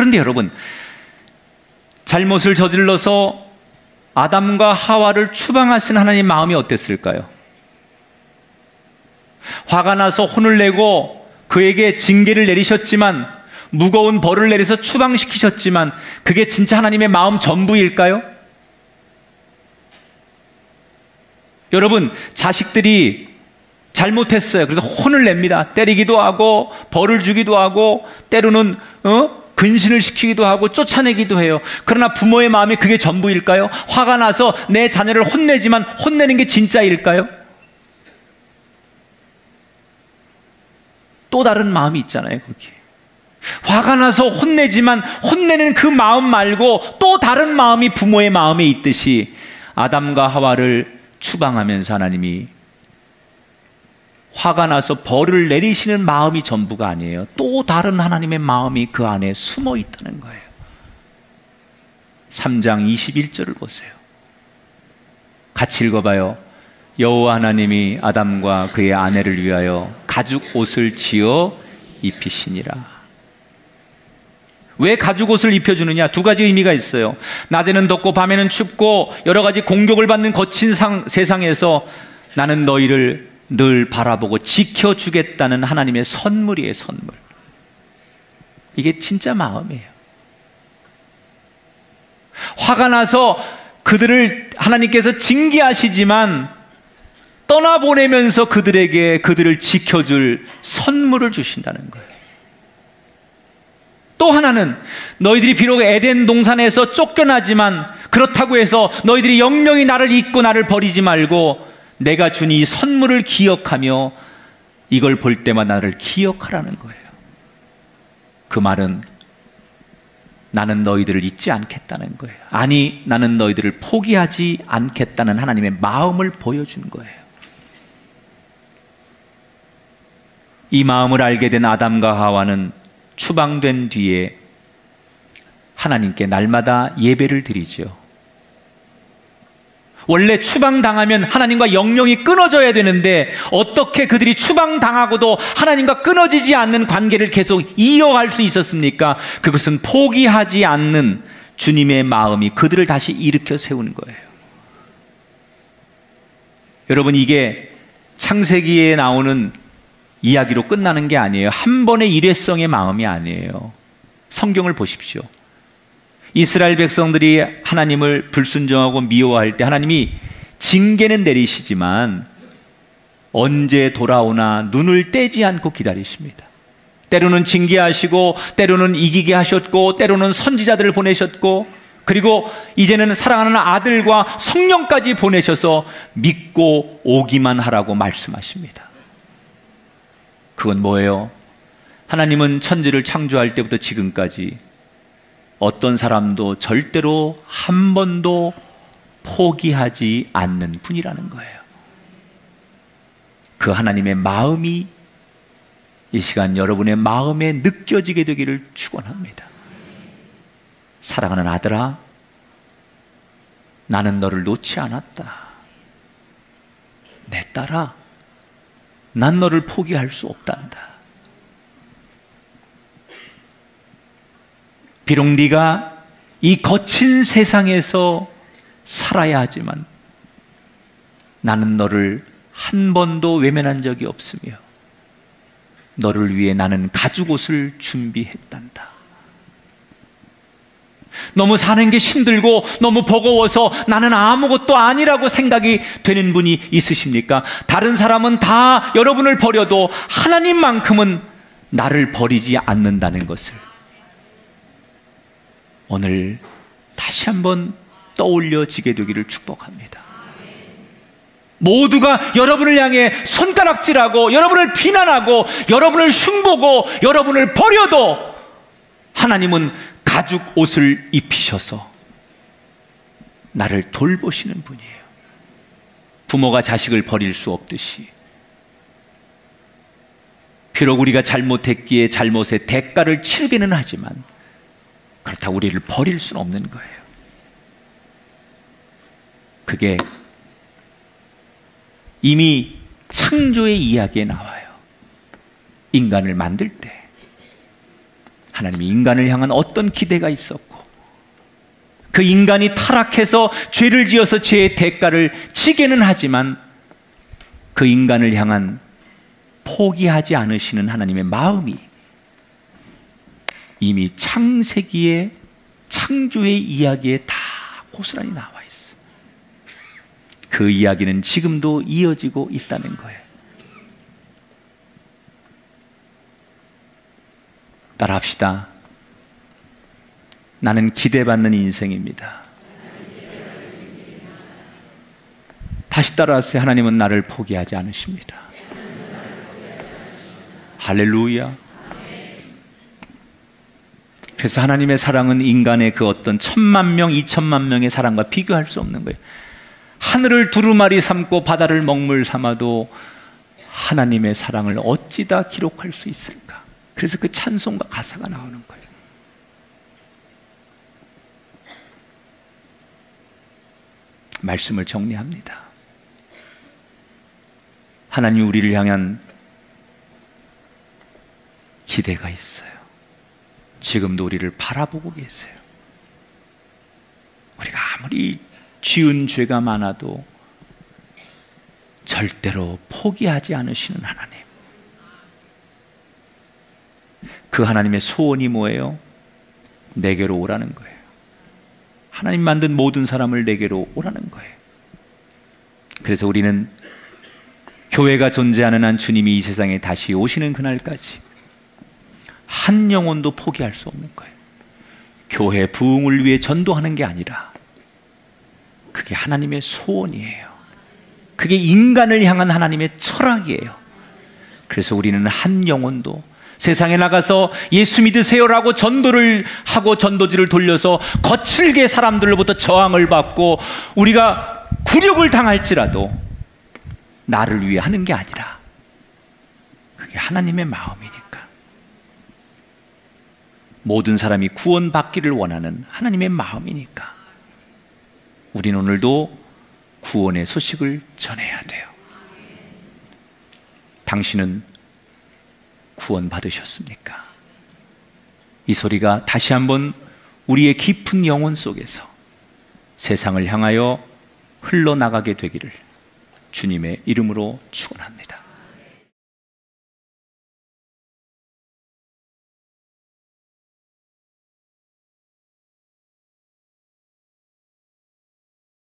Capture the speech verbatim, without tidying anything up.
그런데 여러분, 잘못을 저질러서 아담과 하와를 추방하신 하나님 마음이 어땠을까요? 화가 나서 혼을 내고 그에게 징계를 내리셨지만, 무거운 벌을 내려서 추방시키셨지만, 그게 진짜 하나님의 마음 전부일까요? 여러분, 자식들이 잘못했어요. 그래서 혼을 냅니다. 때리기도 하고 벌을 주기도 하고 때로는 어? 근신을 시키기도 하고 쫓아내기도 해요. 그러나 부모의 마음이 그게 전부일까요? 화가 나서 내 자녀를 혼내지만 혼내는 게 진짜일까요? 또 다른 마음이 있잖아요, 거기. 화가 나서 혼내지만 혼내는 그 마음 말고 또 다른 마음이 부모의 마음에 있듯이, 아담과 하와를 추방하면서 하나님이 화가 나서 벌을 내리시는 마음이 전부가 아니에요. 또 다른 하나님의 마음이 그 안에 숨어 있다는 거예요. 삼 장 이십일 절을 보세요. 같이 읽어봐요. 여호와 하나님이 아담과 그의 아내를 위하여 가죽 옷을 지어 입히시니라. 왜 가죽 옷을 입혀주느냐? 두 가지 의미가 있어요. 낮에는 덥고 밤에는 춥고 여러 가지 공격을 받는 거친 상, 세상에서 나는 너희를 늘 바라보고 지켜주겠다는 하나님의 선물이에요, 선물. 이게 진짜 마음이에요. 화가 나서 그들을 하나님께서 징계하시지만 떠나보내면서 그들에게 그들을 지켜줄 선물을 주신다는 거예요. 또 하나는, 너희들이 비록 에덴 동산에서 쫓겨나지만 그렇다고 해서 너희들이 영영이 나를 잊고 나를 버리지 말고 내가 준 이 선물을 기억하며 이걸 볼 때마다 나를 기억하라는 거예요. 그 말은 나는 너희들을 잊지 않겠다는 거예요. 아니, 나는 너희들을 포기하지 않겠다는 하나님의 마음을 보여준 거예요. 이 마음을 알게 된 아담과 하와는 추방된 뒤에 하나님께 날마다 예배를 드리죠. 원래 추방당하면 하나님과 영영이 끊어져야 되는데 어떻게 그들이 추방당하고도 하나님과 끊어지지 않는 관계를 계속 이어갈 수 있었습니까? 그것은 포기하지 않는 주님의 마음이 그들을 다시 일으켜 세우는 거예요. 여러분, 이게 창세기에 나오는 이야기로 끝나는 게 아니에요. 한 번의 일회성의 마음이 아니에요. 성경을 보십시오. 이스라엘 백성들이 하나님을 불순종하고 미워할 때 하나님이 징계는 내리시지만 언제 돌아오나 눈을 떼지 않고 기다리십니다. 때로는 징계하시고 때로는 이기게 하셨고 때로는 선지자들을 보내셨고, 그리고 이제는 사랑하는 아들과 성령까지 보내셔서 믿고 오기만 하라고 말씀하십니다. 그건 뭐예요? 하나님은 천지를 창조할 때부터 지금까지 어떤 사람도 절대로 한 번도 포기하지 않는 분이라는 거예요. 그 하나님의 마음이 이 시간 여러분의 마음에 느껴지게 되기를 축원합니다. 사랑하는 아들아, 나는 너를 놓지 않았다. 내 딸아, 난 너를 포기할 수 없단다. 비록 네가 이 거친 세상에서 살아야 하지만 나는 너를 한 번도 외면한 적이 없으며 너를 위해 나는 가죽옷을 준비했단다. 너무 사는 게 힘들고 너무 버거워서 나는 아무것도 아니라고 생각이 되는 분이 있으십니까? 다른 사람은 다 여러분을 버려도 하나님만큼은 나를 버리지 않는다는 것을 오늘 다시 한번 떠올려지게 되기를 축복합니다. 모두가 여러분을 향해 손가락질하고 여러분을 비난하고 여러분을 흉보고 여러분을 버려도 하나님은 가죽 옷을 입히셔서 나를 돌보시는 분이에요. 부모가 자식을 버릴 수 없듯이 비록 우리가 잘못했기에 잘못의 대가를 치르기는 하지만 그렇다고 우리를 버릴 수는 없는 거예요. 그게 이미 창조의 이야기에 나와요. 인간을 만들 때 하나님이 인간을 향한 어떤 기대가 있었고, 그 인간이 타락해서 죄를 지어서 죄의 대가를 치게는 하지만 그 인간을 향한 포기하지 않으시는 하나님의 마음이 이미 창세기의 창조의 이야기에 다 고스란히 나와 있어요. 그 이야기는 지금도 이어지고 있다는 거예요. 따라합시다. 나는 기대받는 인생입니다. 다시 따라하세요. 하나님은 나를 포기하지 않으십니다. 할렐루야. 그래서 하나님의 사랑은 인간의 그 어떤 천만 명, 이천만 명의 사랑과 비교할 수 없는 거예요. 하늘을 두루마리 삼고 바다를 먹물 삼아도 하나님의 사랑을 어찌다 기록할 수 있을까? 그래서 그 찬송과 가사가 나오는 거예요. 말씀을 정리합니다. 하나님 우리를 향한 기대가 있어요. 지금도 우리를 바라보고 계세요. 우리가 아무리 지은 죄가 많아도 절대로 포기하지 않으시는 하나님. 그 하나님의 소원이 뭐예요? 내게로 오라는 거예요. 하나님 만든 모든 사람을 내게로 오라는 거예요. 그래서 우리는 교회가 존재하는 한 주님이 이 세상에 다시 오시는 그날까지 한 영혼도 포기할 수 없는 거예요. 교회 부흥을 위해 전도하는 게 아니라 그게 하나님의 소원이에요. 그게 인간을 향한 하나님의 철학이에요. 그래서 우리는 한 영혼도 세상에 나가서 예수 믿으세요라고 전도를 하고 전도지를 돌려서 거칠게 사람들로부터 저항을 받고 우리가 굴욕을 당할지라도 나를 위해 하는 게 아니라 그게 하나님의 마음이니까, 모든 사람이 구원받기를 원하는 하나님의 마음이니까 우리는 오늘도 구원의 소식을 전해야 돼요. 당신은 구원 받으셨습니까? 이 소리가 다시 한번 우리의 깊은 영혼 속에서 세상을 향하여 흘러나가게 되기를 주님의 이름으로 축원합니다.